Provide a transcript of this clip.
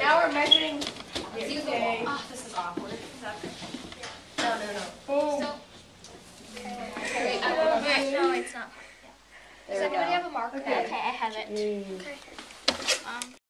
Now we're measuring. Okay. Oh, this is awkward. No. Boom. So, okay. No, it's not. There Does we anybody go. have a marker? Okay. Okay, I have it. Okay.